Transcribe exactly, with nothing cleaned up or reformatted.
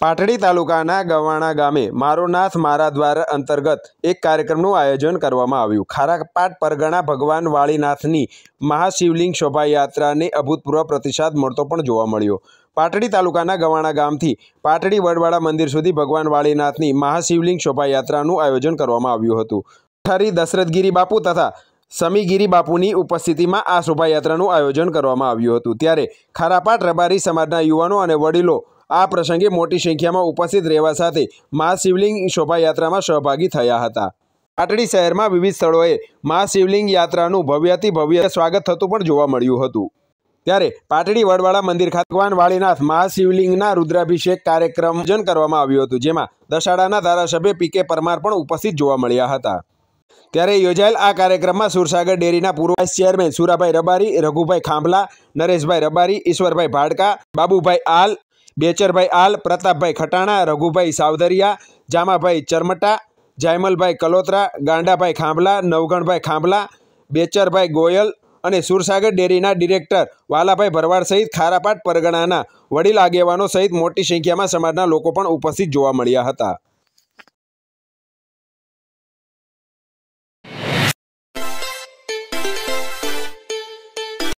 પાટડી તાલુકાના ગવાણા ગામે મારો નાથ મારા દ્વાર અંતર્ગત એક કાર્યક્રમનું આયોજન કરવામાં આવ્યું। ખારાપાટ પરગણા ભગવાન વાળીનાથની મહાશિવલિંગ શોભાયાત્રાને અભૂતપૂર્વ પ્રતિસાદ મળતો પણ જોવા મળ્યો। પાટડી તાલુકાના ગવાણા ગામથી પાટડી વડવાળા મંદિર સુધી ભગવાન વાળીનાથની મહાશિવલિંગ શોભાયાત્રાનું આયોજન કરવામાં આવ્યું હતું। ઠારી દશરથગીરી બાપુ તથા સમીગીરી બાપુની ઉપસ્થિતિમાં આ શોભાયાત્રાનું આયોજન કરવામાં આવ્યું હતું। ત્યારે ખારાપાટ રબારી સમાજના યુવાનો અને વડીલો આ પ્રસંગે મોટી સંખ્યામાં ઉપસ્થિત રહેવા સાથે મહાશિવલિંગ શોભાયાત્રામાં સહભાગી થયા હતા। પાટડી શહેરમાં વિવિધ સ્થળોએ મહાશિવલિંગ યાત્રાનું ભવ્યથી ભવ્ય સ્વાગત થતું પણ જોવા મળ્યું હતું। ત્યારે પાટડી વડવાળા મંદિર ખાતે ભગવાન વાળીનાથ મહાશિવલિંગના રુદ્રાભિષેક કાર્યક્રમ આયોજન કરવામાં આવ્યું હતું, જેમાં દસાડાના ધારાસભ્ય પી કે પરમાર પણ ઉપસ્થિત જોવા મળ્યા હતા। ત્યારે યોજાયેલ આ કાર્યક્રમમાં સુરસાગર ડેરીના પૂર્વ વાઇસ ચેરમેન સુરાભાઈ રબારી, રઘુભાઈ ખાંભલા, નરેશભાઈ રબારી, ઈશ્વરભાઈ ભાડકા, બાબુભાઈ આલ, બેચરભાઈ આલ, પ્રતાપભાઈ ખટાણા, રઘુભાઈ સાવદરિયા, જામાભાઈ ચરમટા, જાયમલભાઈ કલોત્રા, ગાંડાભાઈ ખાંભલા, નવગણભાઈ ખાંભલા, બેચરભાઈ ગોયલ અને સુરસાગર ડેરીના ડિરેક્ટર વાલાભાઈ ભરવાડ સહિત ખારાપાટ પરગણાના વડીલ આગેવાનો સહિત મોટી સંખ્યામાં સમાજના લોકો પણ ઉપસ્થિત જોવા મળ્યા હતા।